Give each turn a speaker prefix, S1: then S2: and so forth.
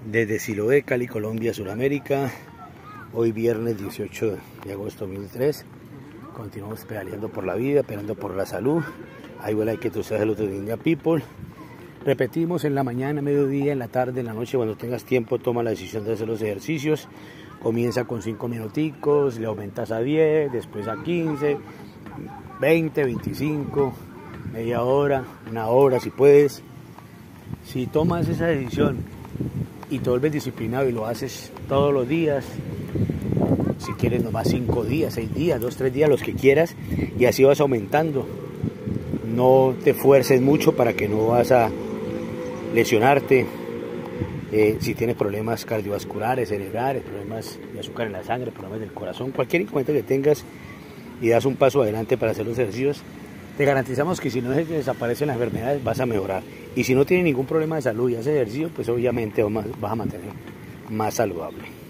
S1: Desde Siloé, Cali, Colombia, Sudamérica, hoy viernes 18 de agosto de 2003, continuamos pedaleando por la vida, pedaleando por la salud. Ahí vuela que tú seas el otro India People. Repetimos en la mañana, mediodía, en la tarde, en la noche, cuando tengas tiempo, toma la decisión de hacer los ejercicios. Comienza con 5 minuticos, le aumentas a 10, después a 15, 20, 25, media hora, una hora si puedes. Si tomas esa decisión y te vuelves disciplinado y lo haces todos los días, si quieres nomás 5 días, 6 días, 2, 3 días, los que quieras, y así vas aumentando. No te fuerces mucho para que no vas a lesionarte. Si tienes problemas cardiovasculares, cerebrales, problemas de azúcar en la sangre, problemas del corazón, cualquier inconveniente que tengas y das un paso adelante para hacer los ejercicios, te garantizamos que si no se te desaparecen las enfermedades vas a mejorar. Y si no tienes ningún problema de salud y haces ejercicio, pues obviamente vas a mantener más saludable.